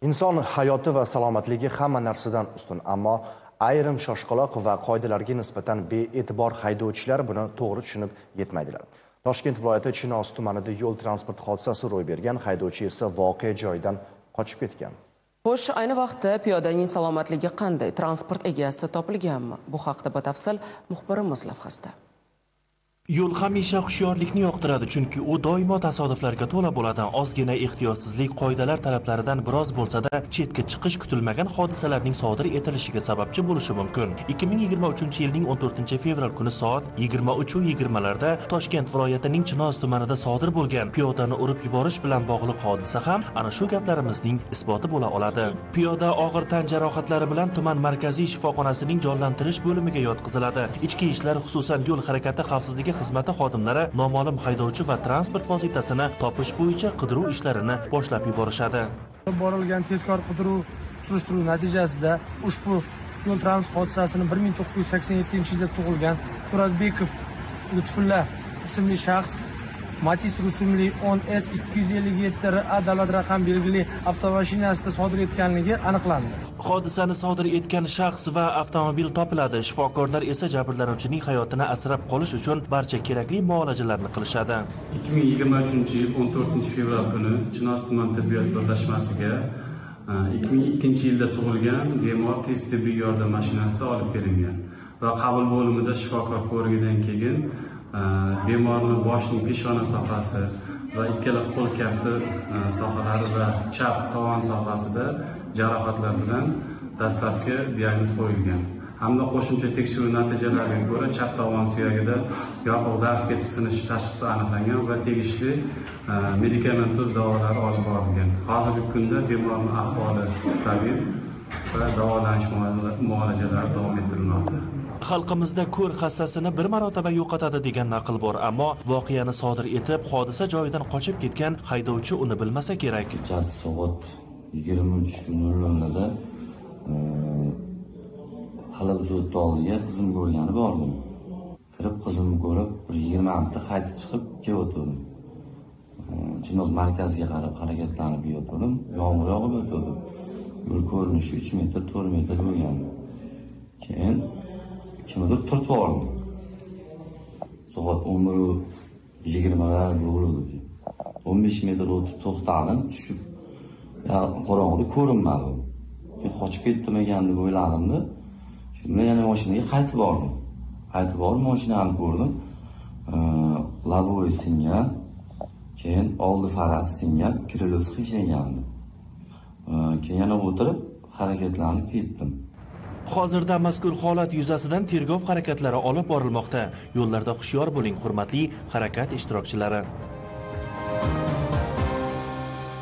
Inson hayoti va salomatligi hamma narsadan ustun, ammo ayrim shoshqaloq va qoidalarga nisbatan bee'tibor haydovchilar buni to'g'ri tushunib yetmaydilar. Toshkent viloyati Chinoz tumanida yo'l transport hodisasi ro'y bergan, haydovchi esa voqea joyidan qochib ketgan. Xo'sh, ayni vaqtda piyodaning salomatligi qanday? Transport egasi topilganmi? Bu haqda batafsil muxbirimiz lavhasida. Yo'l hamisha hushyorlikni yoqtiradi, chunki u doimo tasodiflarga to'la bo'ladi. Ozgina ehtiyotsizlik qoidalar talablaridan biroz bo'lsa-da chetga chiqish kutilmagan hodisalarning sodir etilishiga sababchi bo'lishi mumkin. 2023-yilning 14-fevral kuni soat 23:20 larda Toshkent viloyatining Chinoz tumanida sodir bo'lgan piyodani urib yuborish bilan bog'liq hodisa ham ana shu gaplarimizning isboti bo'la oladi. Piyoda og'ir tan jarohatlari bilan tuman markaziy shifoxonasining jonlantirish bo'limiga yotqiziladi. Ichki ishlar, xususan yo'l harakati xavfsizligi xizmati xodimlari noma'lum haydovchi va transport vositasini topish bo'yicha qidiruv ishlarini boshlab yuborishadi. Borilgan tezkor qidiruv surishtiruv natijasida ushbu yo'l transport hodisasini 1987-yilda tug'ilgan Turatbekov Lutfulla ismli shaxs Matiz rusumli 10S 257RA davlat raqam belgili avtomashinasida sodir etganligi aniqlandi. Hodisani sodir etgan shaxs va avtomobil topiladi. Shifokorlar esa jabrlanuvchining hayotini asrab qolish uchun barcha kerakli muolajalarni qilishadi. 2023-yil 14-fevral kuni Chinoz tuman tibbiyot birlashmasiga 2002-yilda tug'ilgan bemor tez tibbiy yordam mashinasida olib kelingan va qabul bo'limida shifokor ko'rigidan keyin bemorning boshining peshona sohasi va ikkala qo'l kafti sohalari va chap tovon sohasida jarohatlar bilan dastlabki diagnoz qo'yilgan. Hamda qo'shimcha tekshiruv natijalariga ko'ra chap tovon suyagida yopiq darz ketib sinishi tashxisi aniqlangan va tegishli medikamentoz davolar olib borilgan. Hozirgi kunda bemorning ahvoli stabil va davolanish muolajalari davom ettirilmoqda. Xalqimizda ko'r hassasini bir marotaba yo'qotadi degan naql bor, ammo voqeani sodir etib, hodisa joyidan qochib ketgan haydovchi uni bilmasa kerak. Kechasi soat 23:00 da Halabzod tog'iga qizim ko'rgani bordim. Kirib qizimni ko'rib, 20 minutda qaytib chiqib kelyotdim. Chinoz markaziga qarab harakatlanib yotdim. Yomg'ir yog'ib o'tdi. Yo'l ko'rinishi 3 metr, 4 metr bo'lgan. Keyin kimdir turtib oldi. Soat 11:20 bo'ldi. 15 metr o'tib to'xtadim, tushib qorong'ida ko'rinmadi. Men qochib ketdim ekan deb o'yladim-da. Shunda yana mashinaga qaytib bordim. Qaytib borib mashinani ko'rdim. Laboy singan, keyin oldi farasi singan, krilos qishagandi. Keyin yana o'tirib harakatlanib ketdim. Hozirda mazkur holat yuzasidan tergov harakatlari olib borilmoqda. Yo'llarda hushyor bo'ling, hurmatli harakat ishtirokchilari.